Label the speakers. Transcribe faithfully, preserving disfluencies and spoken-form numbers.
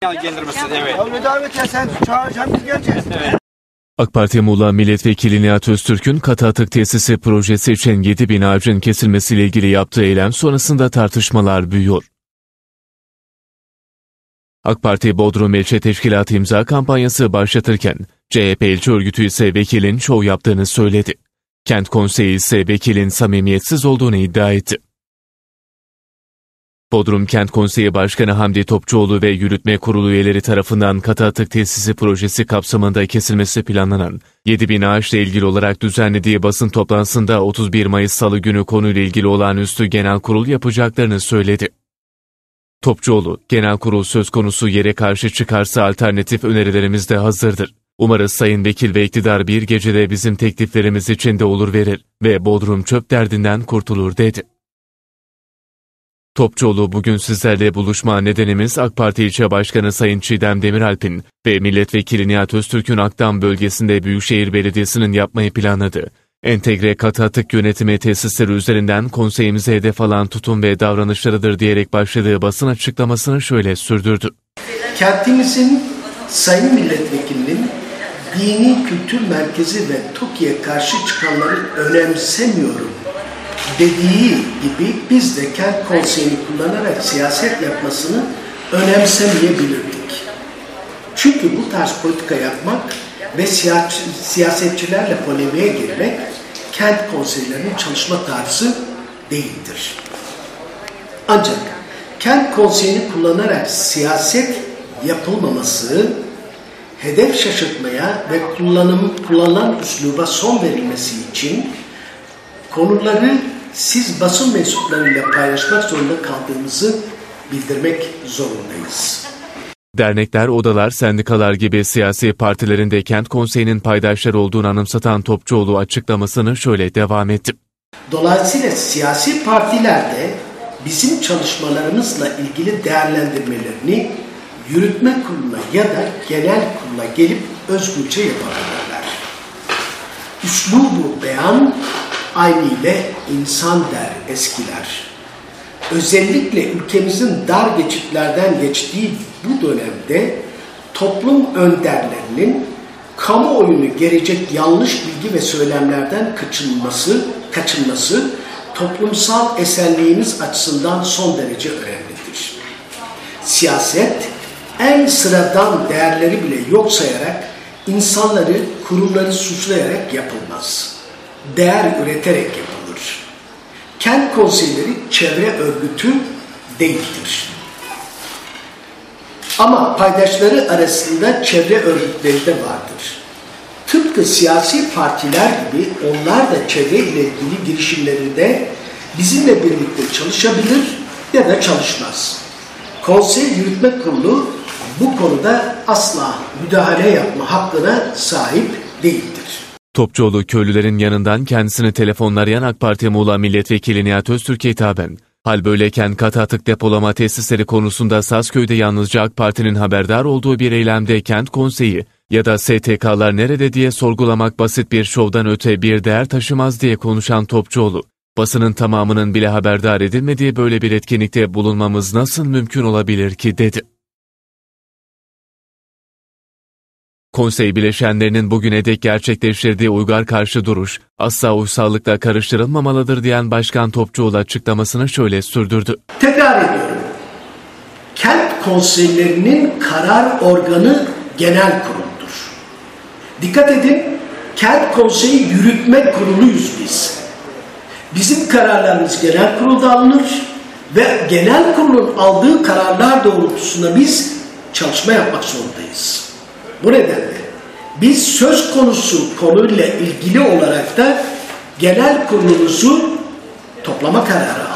Speaker 1: AK Parti Muğla Milletvekili Nihat Öztürk'ün katı atık tesisi projesi için yedi bin ağacın kesilmesiyle ilgili yaptığı eylem sonrasında tartışmalar büyüyor. AK Parti Bodrum İlçe Teşkilatı imza kampanyası başlatırken, C H P ilçe örgütü ise vekilin şov yaptığını söyledi. Kent konseyi ise vekilin samimiyetsiz olduğunu iddia etti. Bodrum Kent Konseyi Başkanı Hamdi Topçuoğlu ve Yürütme Kurulu üyeleri tarafından katı atık tesisi projesi kapsamında kesilmesi planlanan yedi bin ağaçla ilgili olarak düzenlediği basın toplantısında otuz bir Mayıs Salı günü konuyla ilgili olağanüstü genel kurul yapacaklarını söyledi. Topçuoğlu, genel kurul söz konusu yere karşı çıkarsa alternatif önerilerimiz de hazırdır. Umarız Sayın Vekil ve iktidar bir gecede bizim tekliflerimiz içinde olur verir ve Bodrum çöp derdinden kurtulur dedi. Topçuoğlu, bugün sizlerle buluşma nedenimiz AK Parti İlçe Başkanı Sayın Çiğdem Demiralp'in ve Milletvekili Nihat Öztürk'ün Akdam bölgesinde Büyükşehir Belediyesi'nin yapmayı planladığı entegre katı atık yönetimi tesisleri üzerinden konseyimize hedef alan tutum ve davranışlarıdır diyerek başladığı basın açıklamasını şöyle sürdürdü.
Speaker 2: Kentimizin Sayın Milletvekilinin dini kültür merkezi ve TOKİ'ye karşı çıkanları önemsemiyorum dediği gibi biz de kent konseyini kullanarak siyaset yapmasını önemsemeyebilirdik. Çünkü bu tarz politika yapmak ve siyasetçilerle polemiğe girmek kent konseylerinin çalışma tarzı değildir. Ancak kent konseyini kullanarak siyaset yapılmaması, hedef şaşırtmaya ve kullanım, kullanılan üsluba son verilmesi için konuları siz basın mensuplarıyla paylaşmak zorunda kaldığımızı bildirmek zorundayız.
Speaker 1: Dernekler, odalar, sendikalar gibi siyasi partilerin de kent konseyinin paydaşları olduğunu anımsatan Topçuoğlu açıklamasını şöyle devam etti.
Speaker 2: Dolayısıyla siyasi partiler de bizim çalışmalarımızla ilgili değerlendirmelerini yürütme kuruluna ya da genel kurula gelip özgürce yapabilirler. Üslubu beyan aynı ile insan der eskiler. Özellikle ülkemizin dar geçitlerden geçtiği bu dönemde toplum önderlerinin kamuoyunu gerecek yanlış bilgi ve söylemlerden kaçınması, kaçınması toplumsal esenliğimiz açısından son derece önemlidir. Siyaset en sıradan değerleri bile yok sayarak insanları, kurumları suçlayarak yapılmaz. Değer üreterek yapılır. Kent konseyleri çevre örgütü değildir. Ama paydaşları arasında çevre örgütleri de vardır. Tıpkı siyasi partiler gibi onlar da çevre ile ilgili girişimlerinde bizimle birlikte çalışabilir ya da çalışmaz. Konsey Yürütme Kurulu bu konuda asla müdahale yapma hakkına sahip değildir.
Speaker 1: Topçuoğlu, köylülerin yanından kendisini telefonla arayan AK Parti Muğla Milletvekili Nihat Öztürk'e hitaben, hal böyleyken katı atık depolama tesisleri konusunda Sazköy'de yalnızca AK Parti'nin haberdar olduğu bir eylemde kent konseyi ya da S T K'lar nerede diye sorgulamak basit bir şovdan öte bir değer taşımaz diye konuşan Topçuoğlu, basının tamamının bile haberdar edilmediği böyle bir etkinlikte bulunmamız nasıl mümkün olabilir ki dedi. Konsey bileşenlerinin bugüne dek gerçekleştirdiği uygar karşı duruş asla uysallıkla karıştırılmamalıdır diyen Başkan Topçuoğlu açıklamasını şöyle sürdürdü.
Speaker 2: Tekrar ediyorum. Kent konseylerinin karar organı genel kuruldur. Dikkat edin, kent konseyi yürütme kuruluyuz biz. Bizim kararlarımız genel kurulda alınır ve genel kurulun aldığı kararlar doğrultusunda biz çalışma yapmak zorundayız. Bu nedenle biz söz konusu konuyla ilgili olarak da genel kurulumuzu toplama kararı